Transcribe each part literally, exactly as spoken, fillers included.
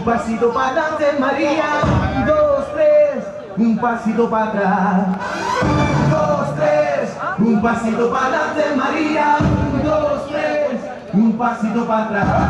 un pasito para adelante, María, dos, tres, un pasito para atrás, dos, tres, un pasito para adelante, María, dos, tres, un pasito para atrás.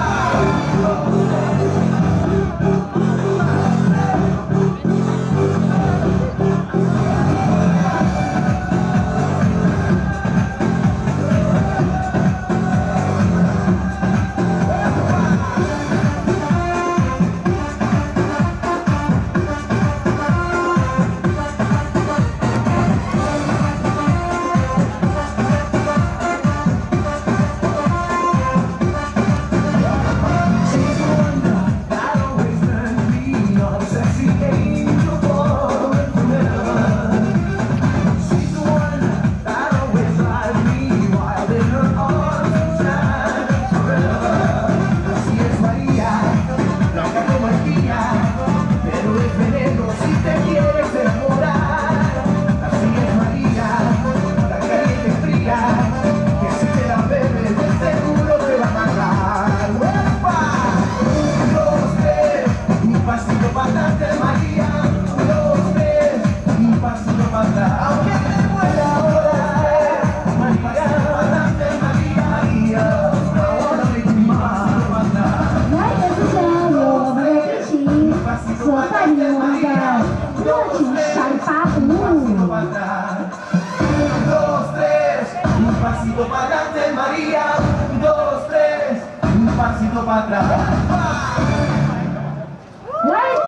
Un pasito para adelante, María, dos, tres, un pasito para atrás.